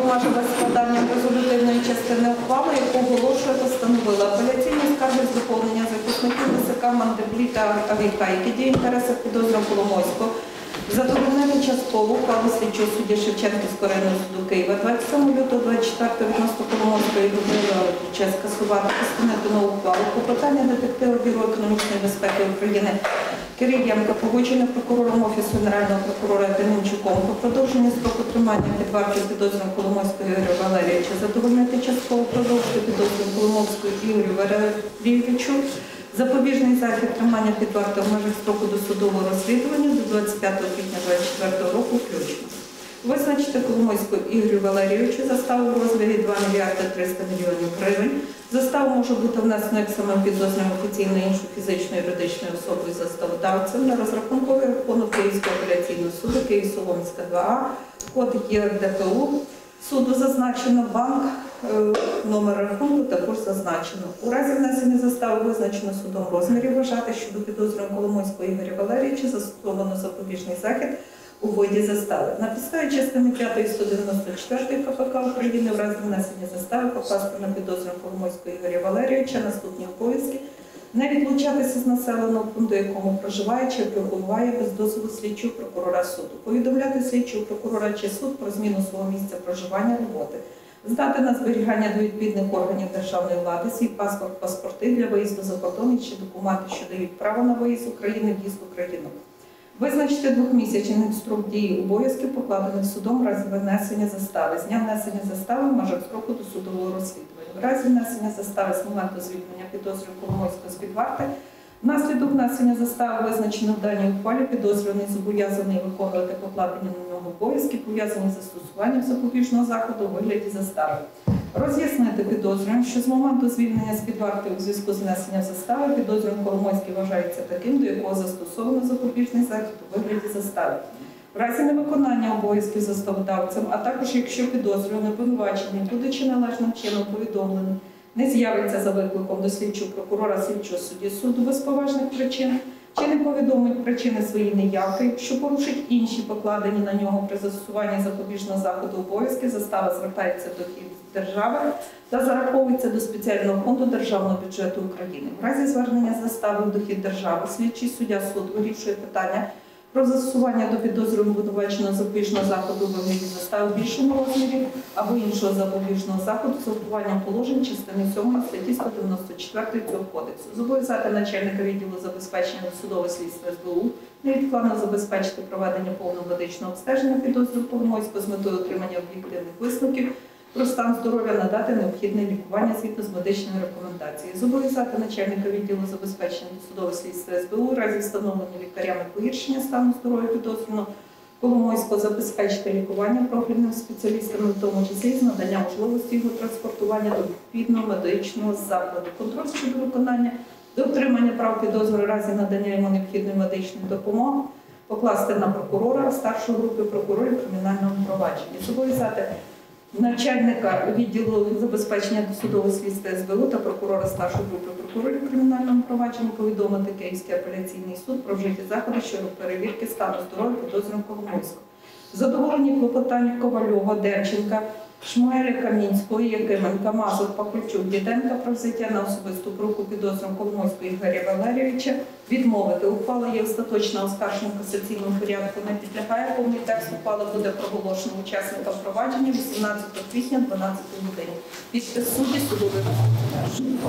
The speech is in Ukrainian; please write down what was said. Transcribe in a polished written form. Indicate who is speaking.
Speaker 1: уповноважила складанням резолютивної частини ухвали, яку оголошує, постановила апеляційні скарги з доповнення захисників ВСК Мандебліта АВК, які діє в інтересах підозрюваного Коломойського, задовольнити частково ухвалу слідчого судді Шевченківського районного суду Києва 27 лютого 24 відносно Коломойської Людмили Олеговича скасувати постановлену ухвалу по питанню детектива Бюро економічної безпеки України Кирієнка, погоджене прокурором Офісу Генерального прокурора Демінчуком по продовженню строку тримання під вартою підозрюваного Коломойського Ігоря Валерійовича, задовольнити частково продовжити підозрюваного Коломойського Ігорю Валерійовичу запобіжний захід тримання під вартою в межах строку досудового розслідування до 25 квітня 2024 року включно. Визначити Коломойського Ігорю Валерійовичу заставу в розмірі 2 мільярди 300 мільйонів гривень. Застава може бути внесена як самим підозрюваним офіційно іншою фізичною юридичною особою заставодавцем на розрахунковий рахунок Київського апеляційного суду Київ-Солом'янська 2А, код ЄРДПУ. Суду зазначено банк, номер рахунку також зазначено. У разі внесення застави визначено судом розмірі вважати, що до підозрюваного Коломойського Ігоря Валерійовича застосовано запобіжний захід у виді застави. На підставі частини 5 194 КПК України в разі внесення застави покласти на підозрюваного Коломойського Ігоря Валерійовича наступні обов'язки: не відлучатися з населеного пункту, якому проживає чи перебуває без дозволу слідчого прокурора суду, повідомляти слідчого прокурора чи суд про зміну свого місця проживання роботи, здати на зберігання до відповідних органів державної влади свій паспорт, паспорти для виїзду за кордон чи документи, що дають право на виїзд з України, в'їзд в Україну. Визначити 2-місячний строк дії обов'язків, покладених судом в разі внесення застави, з дня внесення застави в межах строку досудового розслідування. В разі внесення застави з моменту звільнення підозрюваного Коломойського з-під варти, внаслідок внесення застави, визначено в даній ухвалі, підозрюваний зобов'язаний виконувати покладені на нього обов'язки, пов'язані з застосуванням запобіжного заходу у вигляді застави. Роз'яснити підозрюваним, що з моменту звільнення з-під варти у зв'язку з внесенням застави підозрюваний Коломойський вважається таким, до якого застосовано запобіжний захід у вигляді застави. В разі невиконання обов'язків заставодавцем, а також якщо підозрюваний обвинувачений, будучи належним чином повідомлений, не з'явиться за викликом до слідчого прокурора, слідчого судді суду без поважних причин, чи не повідомить причини своєї неявки, що порушить інші покладені на нього при застосуванні запобіжного заходу обов'язки, застава звертається до держави та зараховується до спеціального фонду Державного бюджету України. В разі звернення застави в дохід держави, слідчий суддя суд вирішує питання про застосування до підозрюваного обвинуваченого запобіжного заходу у вигляді застави в більшому розмірі або іншого запобіжного заходу з урахуванням положень частини 7 статті 194 цього кодексу. Зобов'язати начальника відділу забезпечення досудового слідства СБУ невідкладно забезпечити проведення повного медичного обстеження підозрюваного Коломойського з метою отримання об'єктивних висновків про стан здоров'я, надати необхідне лікування згідно з медичною рекомендацією. Зобов'язати начальника відділу забезпечення досудового слідства СБУ у разі встановлення лікарями погіршення стану здоров'я підозрюваного Коломойського забезпечити лікування профільними спеціалістами, в тому числі з надання можливості його транспортування до відповідного медичного закладу. Контроль щодо виконання до отримання прав підозрюваного у разі надання йому необхідної медичної допомоги покласти на прокурора старшої групи прокурорів кримінального провадження. Зобов'язати начальника відділу забезпечення досудового слідства СБУ та прокурора старшої групи прокурорів кримінального провадження повідомити Київський апеляційний суд про вжиті заходи щодо перевірки стану здоров'я підозрюваного Коломойського. Задоволені клопотання Ковальова, Демченка, Шмайри, Камінського, Якименка, Мазур, Пахольчук, Діденка про взяття на особисту руку підозрюваного Коломойського Ігоря Валерійовича відмовити. Ухвала є остаточно оскаржена в касаційному порядку, не підлягає, повний текст ухвали буде проголошено учасникам провадження 18 квітня 12 годині. Підпис судді судових.